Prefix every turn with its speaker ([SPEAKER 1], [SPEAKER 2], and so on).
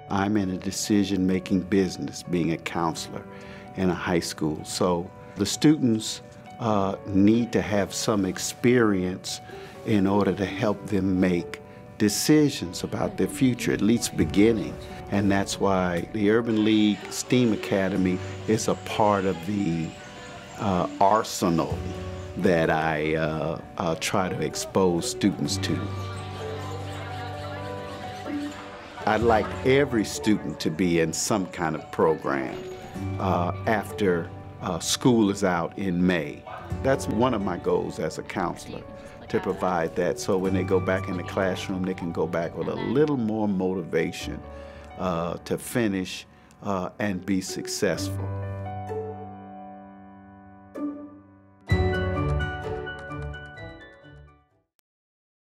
[SPEAKER 1] I'm in a decision-making business, being a counselor in a high school. So the students need to have some experience in order to help them make decisions about their future, at least beginning. And that's why the Urban League STEAM Academy is a part of the arsenal that I try to expose students to. I'd like every student to be in some kind of program after school is out in May. That's one of my goals as a counselor, to provide that so when they go back in the classroom, they can go back with a little more motivation to finish and be successful.